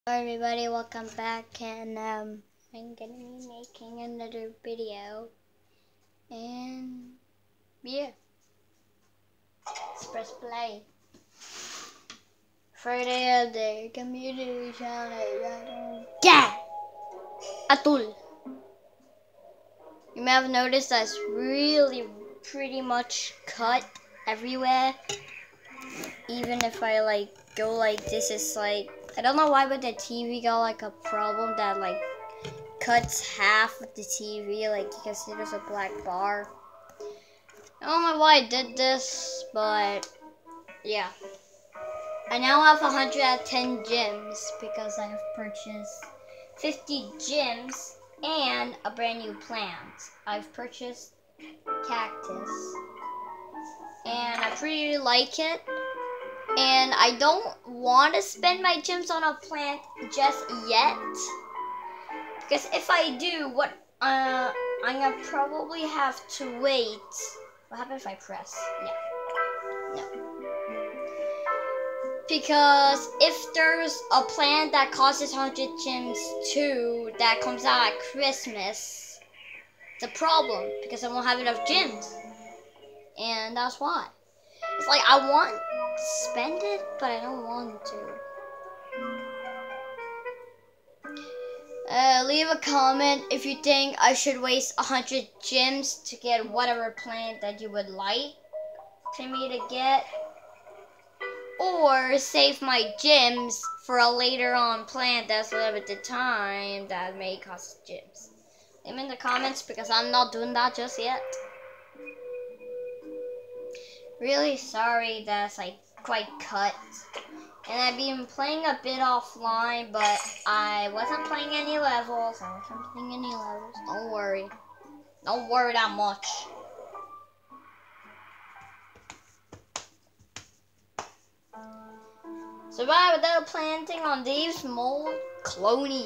Hello everybody, welcome back, and I'm gonna be making another video, and yeah, let's press play. Friday of the community challenge. Yeah! Atul! You may have noticed that's really pretty much cut everywhere. Even if I go like this, it's like, I don't know why, but the TV got like a problem that cuts half of the TV, like you can see there's a black bar. I don't know why I did this, but yeah. I now have 110 gems because I have purchased 50 gems and a brand new plant. I've purchased cactus and I pretty like it. And I don't want to spend my gems on a plant just yet, because if I do, I'm gonna probably have to wait. What happens if I press? Yeah, no. Because if there's a plant that costs 100 gems too, that comes out at Christmas, it's a problem because I won't have enough gems, and that's why. It's like I want to spend it, but I don't want to. Leave a comment if you think I should waste 100 gems to get whatever plant that you would like for me to get, or save my gems for a later on plant that's limited time that may cost gems. Leave them in the comments because I'm not doing that just yet. Really sorry that's quite cut. And I've been playing a bit offline, but I wasn't playing any levels. Don't worry. Don't worry that much. Survive without planting on these mold clonies.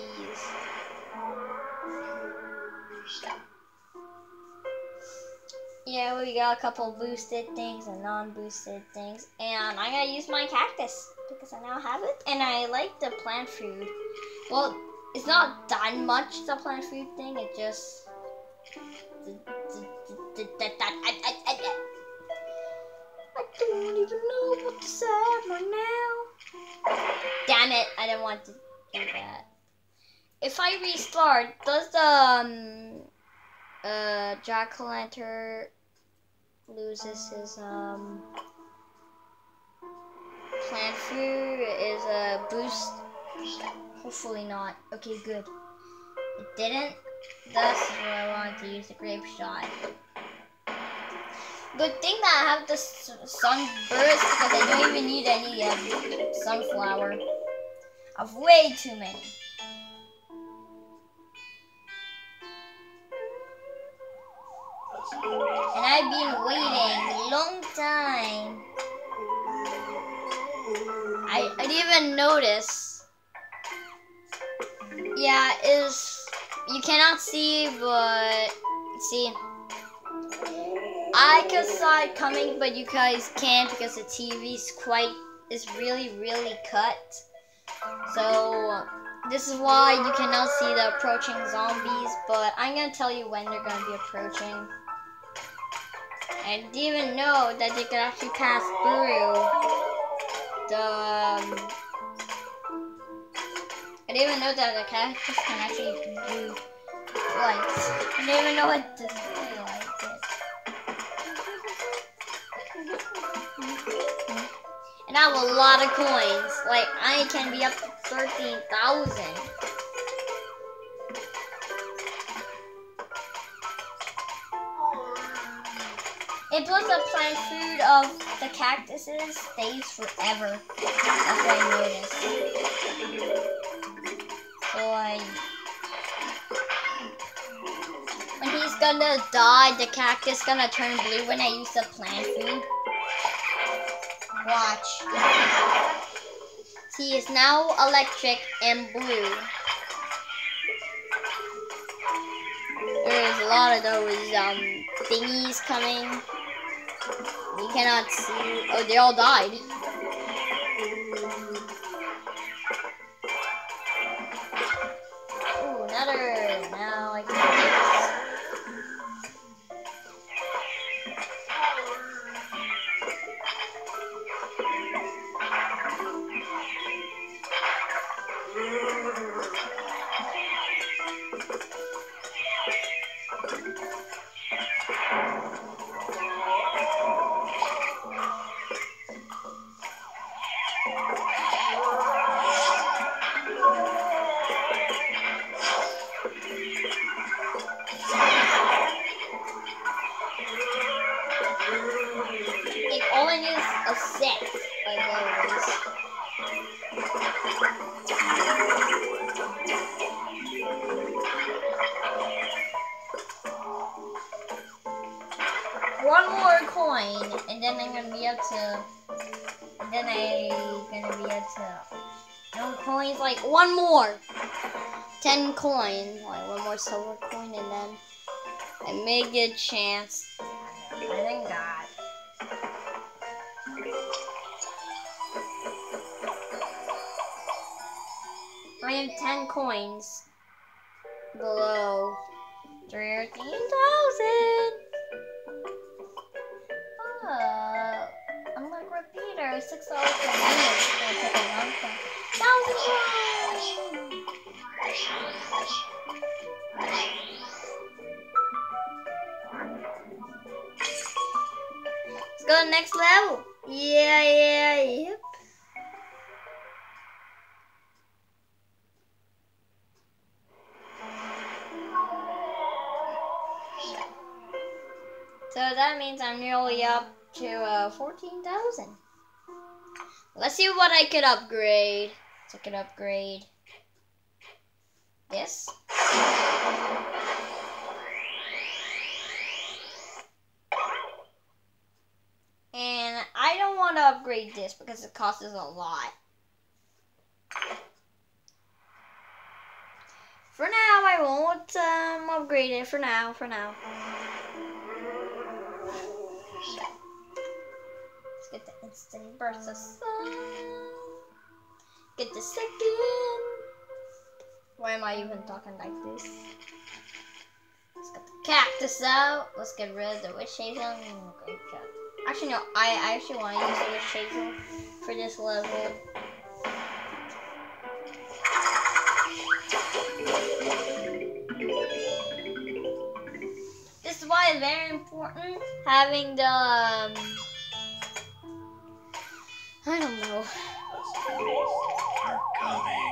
Yeah, we got a couple boosted things and non-boosted things. And I'm gonna use my cactus because I now have it. And I like the plant food. Well, it's not that much, the plant food thing. It just... I don't even know what to say right now. Damn it, I didn't want to do that. If I restart, does the jack-o'-lantern loses his plant food is a boost? Hopefully not. Okay, good. It didn't. That's where I wanted to use the grape shot. Good thing that I have the sunburst because I don't even need any sunflower. I have way too many. And I've been waiting a long time. I didn't even notice. Yeah, you cannot see, but see. I could saw it coming, but you guys can't because the TV's is really cut. So this is why you cannot see the approaching zombies, but I'm gonna tell you when they're gonna be approaching. I didn't even know that they could actually pass through the... I didn't even know that the cactus can actually do lights. I didn't even know what to do like it. And I have a lot of coins. Like, I can be up to 13,000. And plus the plant food of the cactuses stays forever. That's what I noticed. So when he's gonna die, the cactus gonna turn blue when I use the plant food. Watch. He is now electric and blue. There's a lot of those thingies coming. You cannot see. Oh, they all died. All I need is a set, like always. One more coin, and then I'm gonna be up to. And then I'm gonna be up to. No coins, like one more. 10 coins, like one more silver coin, and then I may get a chance. I thank God. I have 10 coins below 13,000. Unlike repeater, $6 per minute. It's gonna take a long time. 1,000 coins. Let's go to the next level. Yep. So that means I'm nearly up to 14,000. Let's see what I could upgrade. So I could upgrade this. And I don't want to upgrade this because it costs us a lot. For now, I won't upgrade it. For now. Let's get the instant burst of sun. Get the second. Why am I even talking like this? Let's get the cactus out. Let's get rid of the witch hazel. Great job. Actually, no. I actually want to use the witch hazel for this level. This is why it's very important having the I don't know. The zombies are coming.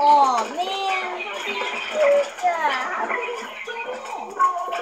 Oh man, how did he do that? How did he get in?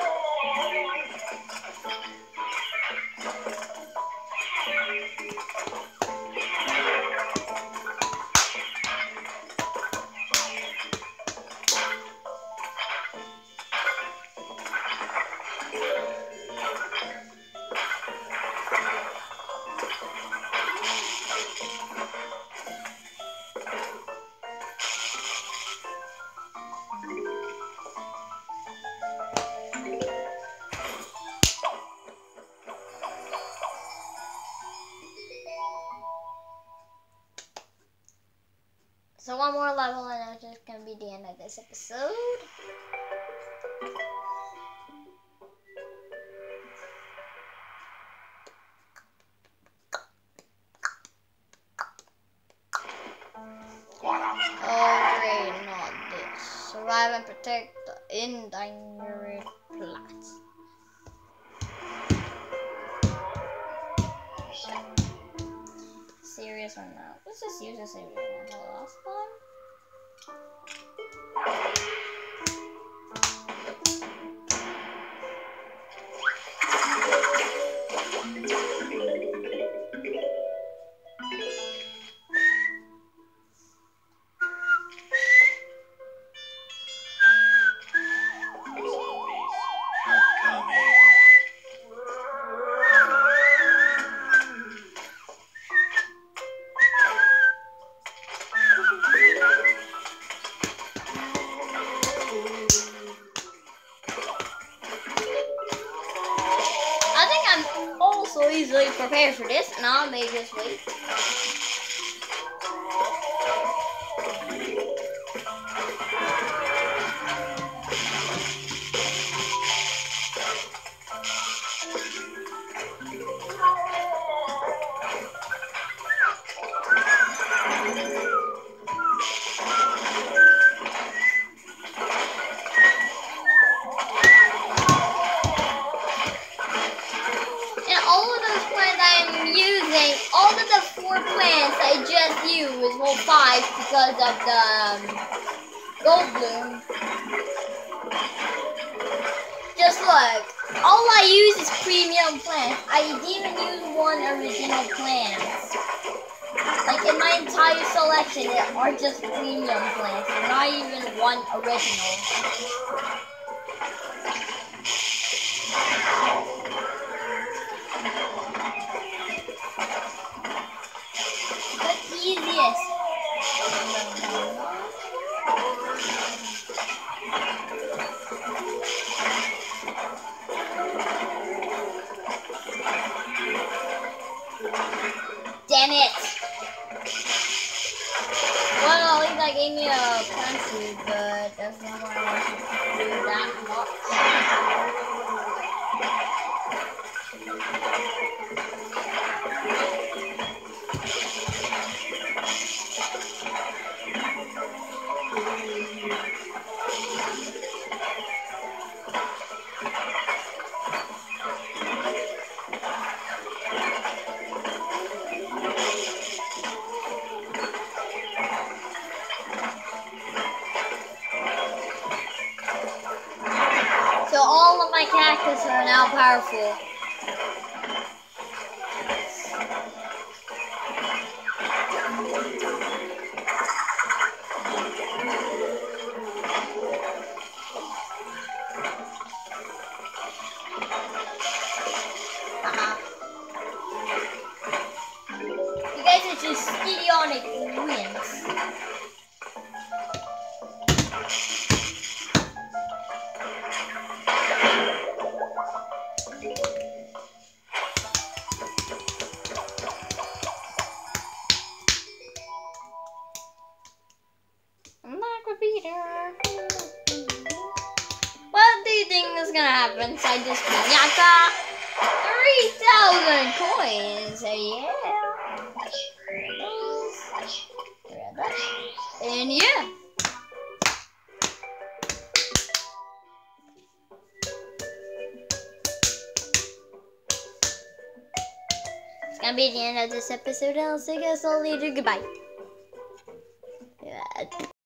So one more level and that's just gonna be the end of this episode. Oh great, not this. Survive and protect the endangered plants. Serious or not? Let's just use a serious one for the last time. So easily prepared for this, and I may just wait. All of the 4 plants I just used, well 5 because of the gold bloom. Just look, all I use is premium plants. I didn't even use one original plants. Like in my entire selection, there are just premium plants, not even one original. Easiest. Damn it! Well, at least I gave me a plant seed, but that's not what I want to do that much. So all of my cactus are now powerful. You guys are just idiotic wins. What do you think is gonna happen inside this piñata? 3,000 coins, yeah. And yeah. It's gonna be the end of this episode. I'll see you guys all later. Goodbye.